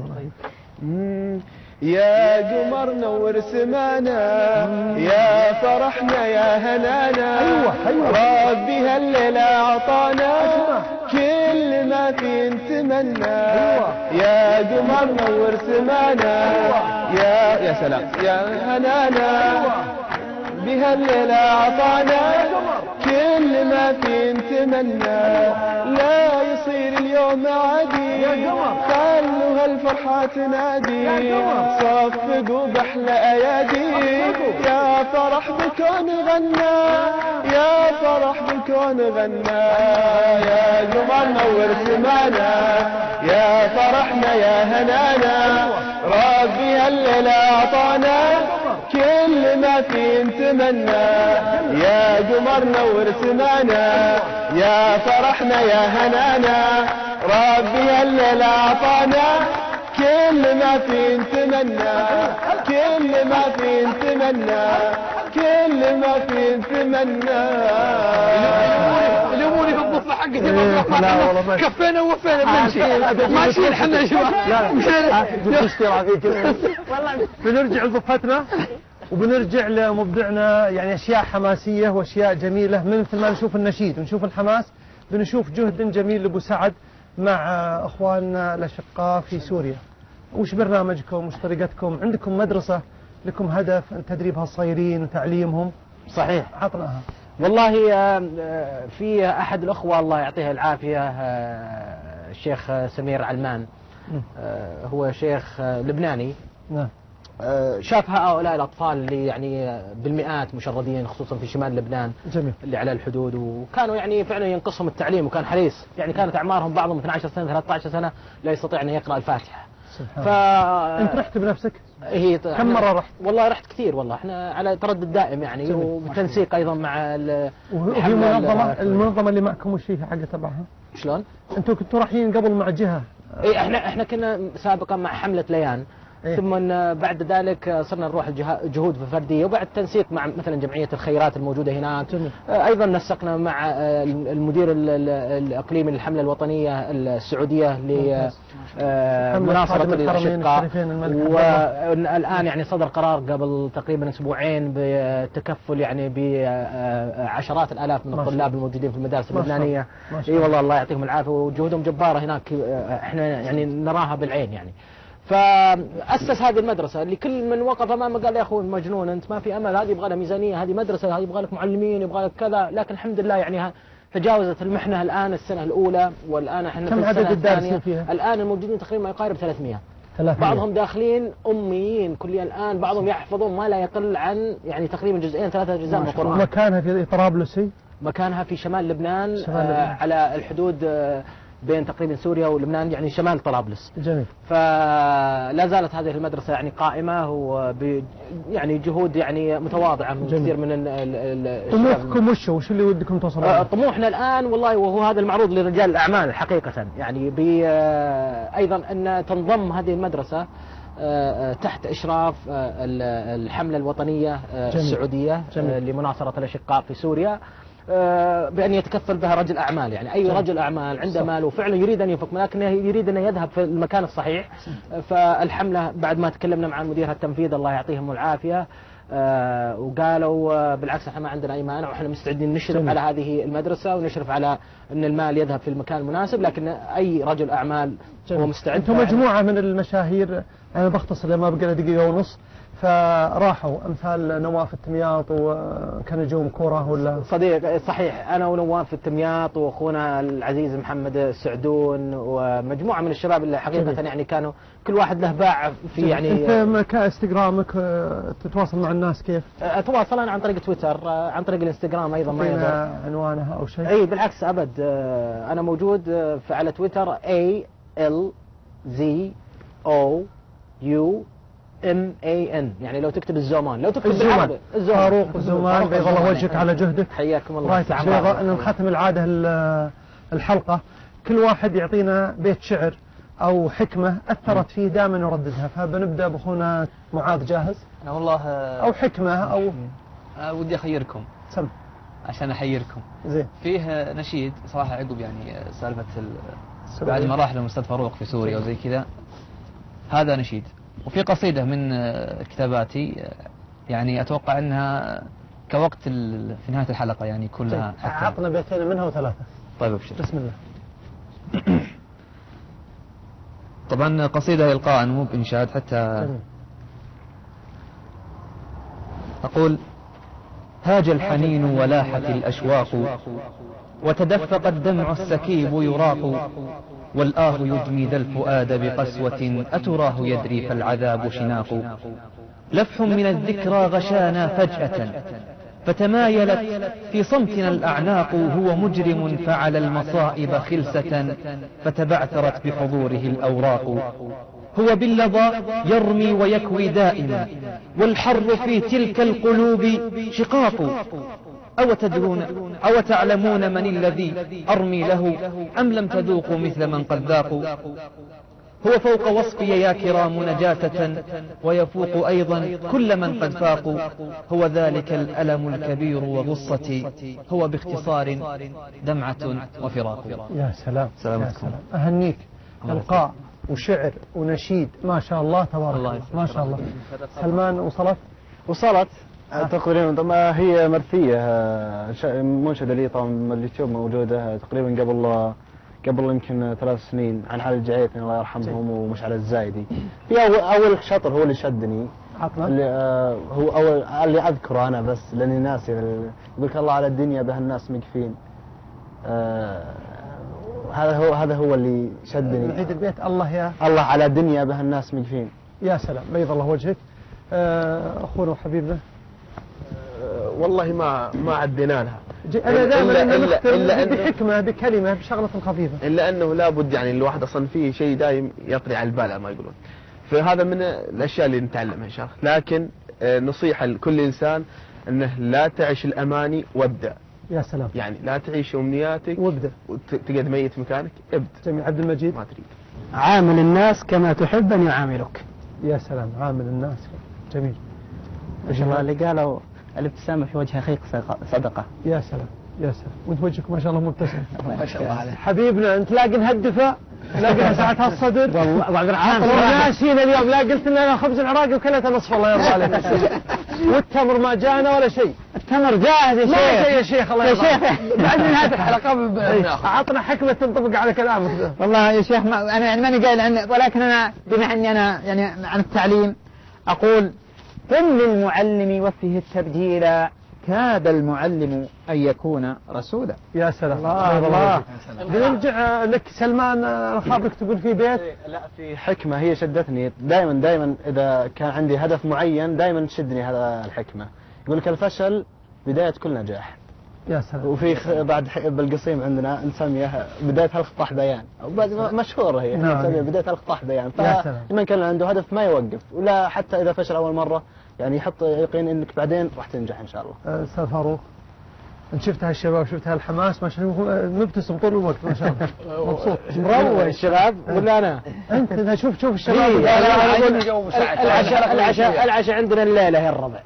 يا قمر نور سمانا يا فرحنا يا هنانا أيوة أيوة. ربي هالليلة عطانا كل ما في نتمنى أيوة. يا قمر نور سمانا أيوة. يا يا سلام يا هنانا بهالليلة عطانا كل ما في نتمنى لا يصير اليوم عادي خلوا هالفرحة تنادي صفقوا بأحلى أيادي يا فرح بكون غنى يا فرح بكون غنى يا قمر نور سمانا يا فرحنا يا هنانا ربي هالليلة أعطانا كل ما في نتمنى يا قمر نور سمانا يا فرحنا يا هنانا ربي هالليلة أعطانا كل ما في نتمنى كل ما في نتمنى كل ما في نتمنى يلوموني في الضفة حقتي. لا والله كفينا ووفينا بنمشي ماشيين احنا يا شباب. لا اشترى فيك. والله بنرجع لضفتنا وبنرجع لمبدعنا، يعني اشياء حماسيه واشياء جميله مثل ما نشوف النشيد ونشوف الحماس، بنشوف جهد جميل لابو سعد مع اخواننا الاشقاء في سوريا. وش برنامجكم وش طريقتكم؟ عندكم مدرسه لكم هدف ان تدريب هالصغيرين وتعليمهم؟ صحيح. عطناها. والله في احد الاخوه الله يعطيه العافيه الشيخ سمير علمان، هو شيخ لبناني. نعم. شاف هؤلاء الأطفال اللي يعني بالمئات مشردين خصوصا في شمال لبنان. جميل. اللي على الحدود، وكانوا يعني فعلا ينقصهم التعليم، وكان حريص يعني كانت أعمارهم بعضهم اثنتي عشرة سنة ثلاثة عشر سنة لا يستطيع أن يقرأ الفاتحة. سبحان ف... أنت رحت بنفسك؟ هي كم مرة رحت؟ والله رحت كثير، والله احنا على تردد دائم يعني، وبتنسيق أيضا مع ال... وفي منظمة المنظمة اللي معكم وش هي حاجة تبعها؟ شلون؟ أنتوا كنتوا رايحين قبل مع جهة؟ إيه احنا احنا كنا سابقا مع حملة ليان. إيه؟ ثم بعد ذلك صرنا نروح الجهود فردية، وبعد تنسيق مع مثلا جمعية الخيرات الموجودة هناك. جميل. أيضا نسقنا مع المدير الإقليمي للحملة الوطنية السعودية لمناصرة الأشقاء، والآن يعني صدر قرار قبل تقريبا أسبوعين بتكفل يعني بعشرات الآلاف من الطلاب الموجودين في المدارس اللبنانية. اي والله الله يعطيهم العافية، وجهودهم جبارة هناك، احنا يعني نراها بالعين يعني. فأسس هذه المدرسة اللي كل من وقف أمامه قال يا أخوي مجنون أنت، ما في أمل، هذه يبغى لها ميزانية، هذه مدرسة، هذه يبغى لك معلمين، يبغى لك كذا. لكن الحمد لله يعني تجاوزت المحنة الآن السنة الأولى، والآن احنا في السنة الثانية. الآن الموجودين تقريبا ما يقارب ثلاثمئة. بعضهم داخلين أميين كليا الآن، بعضهم يحفظون ما لا يقل عن يعني تقريبا جزئين ثلاثة أجزاء من القرآن. مكانها في طرابلس؟ مكانها في شمال لبنان، شمال لبنان. آه على الحدود آه بين تقريبا سوريا ولبنان، يعني شمال طرابلس. جميل. فلا زالت هذه المدرسة يعني قائمة، وب يعني جهود يعني متواضعة من كثير من ال طموحكم وش وش اللي ودكم توصلوا؟ طموحنا الآن والله، وهو هذا المعروض لرجال الأعمال حقيقة يعني، أيضا أن تنضم هذه المدرسة تحت إشراف الحملة الوطنية السعودية لمناصرة الأشقاء في سوريا، بأن يتكفل بها رجل أعمال. يعني أي رجل أعمال عنده مال وفعلا يريد أن ينفق، لكنه يريد أن يذهب في المكان الصحيح. فالحملة بعد ما تكلمنا مع مدير التنفيذ الله يعطيهم العافية، آه وقالوا آه بالعكس احنا ما عندنا اي مانع، واحنا مستعدين نشرف جميل. على هذه المدرسة ونشرف على ان المال يذهب في المكان المناسب، لكن اي رجل اعمال جميل. هو مستعد. انتم مجموعة من المشاهير، انا بختصر ما بقى دقيقة ونص، فراحوا امثال نواف التمياط وكنجوم كوره ولا صديق. صحيح، انا ونواف التمياط واخونا العزيز محمد السعدون ومجموعه من الشباب اللي حقيقه جميل. يعني كانوا كل واحد له باع في جميل. يعني انت كاستغرامك تتواصل مع الناس كيف؟ اتواصل انا عن طريق تويتر، عن طريق الانستغرام ايضا ما يضر عنوانها او شيء. اي بالعكس ابد، انا موجود على تويتر A L Z O U M A N، يعني لو تكتب الزومان، لو تكتب الزومان فاروق الزومان، بيض الله وجهك على جهدك. حياكم الله. رايت ان نختم العاده الحلقه كل واحد يعطينا بيت شعر او حكمه اثرت فيه دائما يرددها، فبنبدا باخونا معاذ. جاهز؟ انا والله او حكمه او أه ودي اخيركم. سم عشان احيركم. زين. فيه نشيد صراحه عقب يعني سالفه بعد ما راح للأستاذ فاروق في سوريا وزي كذا، هذا نشيد. وفي قصيدة من كتاباتي يعني أتوقع أنها كوقت في نهاية الحلقة يعني كلها. عطنا بيتين منها وثلاثة. طيب أبشر. بسم الله. طبعا قصيدة إلقاء مو بإنشاد حتى. أقول: هاج الحنين ولاحت الأشواق، وتدفق الدمع السكيب يراق، والآه يدمي ذا الفؤاد بقسوة، أتراه يدري فالعذاب شناق. لفح من الذكرى غشانا فجأة، فتمايلت في صمتنا الأعناق. هو مجرم فعل المصائب خلسة، فتبعثرت بحضوره الأوراق. هو باللظى يرمي ويكوي دائما، والحر في تلك القلوب شقاق. أو تدرون أو تعلمون من الذي أرمي له، أم لم تذوقوا مثل من قد ذاقوا؟ هو فوق وصفي يا كرام نجاسة ويفوق أيضا كل من قد فاقوا. هو ذلك الألم الكبير وغصتي، هو باختصار دمعة وفراق. يا سلام سلامتكم. يا سلام. أهنيك إلقاء وشعر ونشيد ما شاء الله تبارك الله ما شاء الله. سلمان وصلت وصلت تقريبا. طبعا هي مرثية آه، شا- منشدة لي طبعا من اليوتيوب موجودة تقريبا قبل قبل يمكن ثلاث سنين عن حال الجعيتني الله يرحمهم ومشعل الزايدي. في أول, أول شطر هو اللي شدني اللي آه هو أول اللي أذكره أنا بس لأني ناسي. يقول لك الله على الدنيا بها الناس مقفين. آه هذا هو هذا هو اللي شدني. نعيد البيت. الله يا الله على الدنيا بها الناس مقفين. يا سلام بيض الله وجهك. آه، أخونا وحبيبنا والله ما ما عدينا لها. أنا دائما إلا- أنا إلا- نختم إلا أنه- بحكمة بكلمة بشغلة خفيفة. الا انه لابد يعني الواحد اصلا فيه شيء دايم يطري على البال ما يقولون. فهذا من الاشياء اللي نتعلمها ان شاء الله. لكن آه، نصيحه لكل انسان انه لا تعيش الاماني وابدا. يا سلام. يعني لا تعيش امنياتك وابدا وتقعد ميت مكانك. ابدا. جميل. عبد المجيد. ما تريد. عامل الناس كما تحب أن يعاملك. يا سلام. عامل الناس. جميل. ما شاء الله اللي قالوا الابتسامة في وجه أخيك صدقة. يا سلام يا سلام. وانت وجهك ما شاء الله مبتسم. ما شاء الله عليه. حبيبنا انت لاقي نهدفه لاقي ساعة الصدر. وعبد الرحمن ناسين اليوم لا قلت لنا خبز العراقي وكلته نصف الله يرضى عليك. والتمر ما جانا ولا شيء. التمر جاهز يا ما شيخ. شيء يا شيخ الله يا يرضى شيخ. عليك. بعد نهاية الحلقة بناخذ. عطنا حكمة تنطبق على كلامك. والله يا شيخ ما أنا يعني ماني قايل عنه، ولكن أنا بما أني أنا يعني عن التعليم أقول كن للمعلم وفه التبجيل، كاد المعلم أن يكون رسولا. يا سلام. الله الله. بنرجع لك سلمان. انا خابرك تقول في بيت. لا في حكمة هي شدتني دائما دائما إذا كان عندي هدف معين دائما تشدني هذا الحكمة. يقول لك الفشل بداية كل نجاح. يا سلام. وفي خ- بعد ح- بالقصيم عندنا نسميها بداية الخطاح بيان. وبعد- مشهورة هي نعم. نسميها بداية الخطاح بيان. يا سلام. فمن كان عنده هدف ما يوقف ولا حتى إذا فشل أول مرة يعني يحط يقين إنك بعدين راح تنجح إن شاء الله. استاذ فاروق انت شفت هالشباب شفت هالحماس ما شاء الله مبتسم طول الوقت ما شاء الله مبسوط مروق الشباب ولا انا؟ انت إذا شوف شوف الشباب. إيه، لا، لا، أنا لا، أقول جو ساعة. العشاء العشاء العشاء عندنا الليله يا الربع.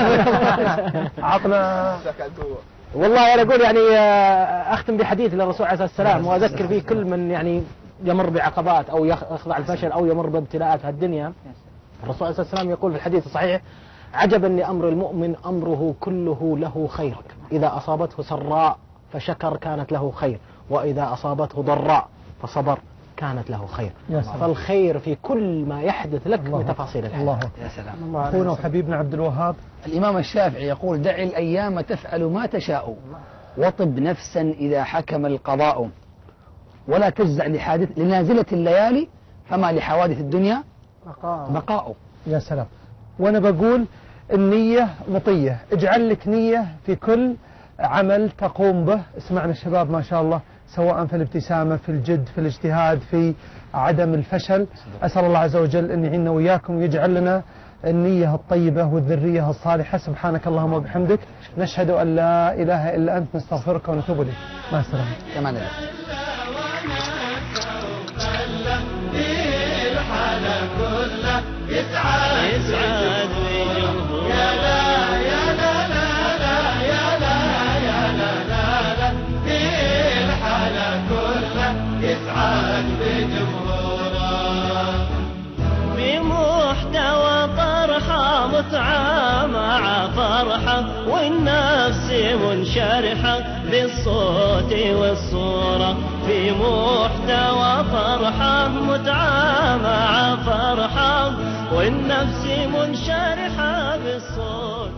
عطنا. والله انا اقول يعني آه، اختم بحديث للرسول عليه الصلاه والسلام واذكر فيه كل من يعني يمر بعقبات او يخ- يخضع الفشل او يمر بابتلاءات هالدنيا. الرسول عليه الصلاه والسلام يقول في الحديث الصحيح: عجبا لامر المؤمن امره كله له خير، اذا اصابته سراء فشكر كانت له خير، واذا اصابته ضراء فصبر كانت له خير. يا سلام. فالخير في كل ما يحدث لك بتفاصيل الحياه. الله يا سلام. اخونا وحبيبنا عبد الوهاب. الإمام الشافعي يقول: دع الأيام تفعل ما تشاء وطب نفسا إذا حكم القضاء، ولا تجزع لحادث لنازلة الليالي فما لحوادث الدنيا بقاء. يا سلام. وانا بقول النية مطية. اجعل لك نية في كل عمل تقوم به. اسمعنا الشباب ما شاء الله سواء في الابتسامة في الجد في الاجتهاد في عدم الفشل. أسأل الله عز وجل أن يعيننا وإياكم ويجعل لنا النية الطيبة والذرية الصالحة. سبحانك اللهم وبحمدك نشهد أن لا إله إلا أنت نستغفرك ونتوب إليك. مع السلامة. كمان الله. الحالة كله يسعد يسعد بجمهور. يا لا يا لا لا لا يا لا يا لا لا لا الحالة كله يسعد بجمهوره. بمحتوى طرحة متعة مع فرحة والنفس منشرحة بالصوت والصورة. في محتوى فرحة متعة مع فرحة والنفس منشرحة بالصوت